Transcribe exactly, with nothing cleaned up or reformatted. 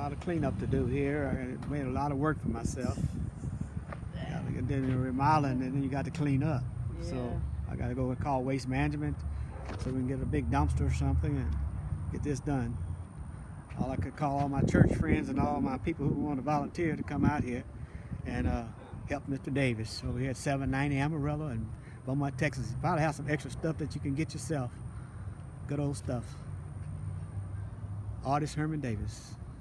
lot of cleanup to do here. I made a lot of work for myself. And then you're remodeling, and then you got to clean up. Yeah. So I got to go and call waste management so we can get a big dumpster or something and get this done. All I could call all my church friends and all my people who want to volunteer to come out here and uh, help Mister Davis. So we had seven ninety Amarillo and Beaumont, Texas. You probably have some extra stuff that you can get yourself. Good old stuff. Artist Herman Davis.